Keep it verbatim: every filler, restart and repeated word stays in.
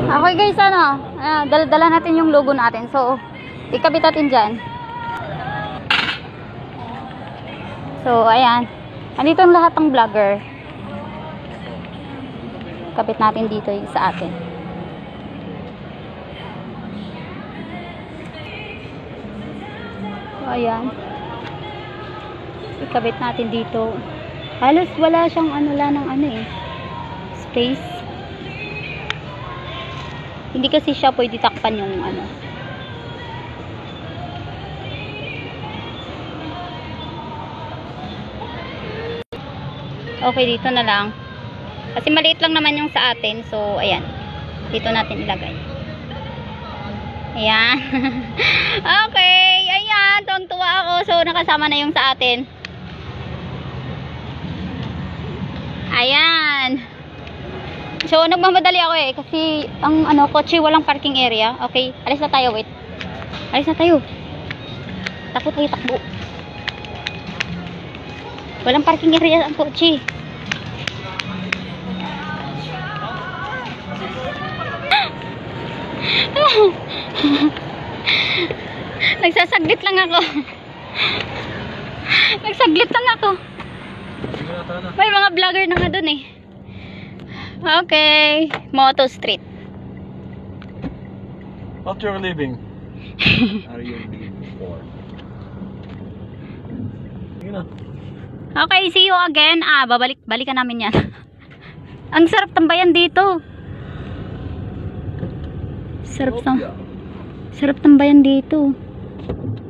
Okay guys, ano, uh, dala-dala natin yung logo natin. So, ikabit natin dyan. So, ayan. Andito ang lahat ng vlogger. Ikabit natin dito yung sa atin. So, ayan. Ikabit natin dito. Halos wala siyang ano lang ng ano eh. Space. Hindi kasi siya pwede takpan yung ano. Okay, dito na lang. Kasi maliit lang naman yung sa atin. So, ayan. Dito natin ilagay. Ayan. Okay. Ayan. Tuwang-tuwa ako. So, nakasama na yung sa atin. Ayan. So, nagmamadali ako eh. Kasi, ang ano, kotse walang parking area. Okay. Alis na tayo. Wait. Alis na tayo. Takbo tayo. Takbo. Walang parking area ang kotse. Nagsasaglit lang ako. Nagsaglit lang ako. May mga vlogger na nga dun eh. Okay. Moto Street. What you're leaving? Are you leaving for? Okay, see you again. Ah, babalik balikan namin yan. Ang sarap tambayan dito. Sarap tam Sarap tambayan dito.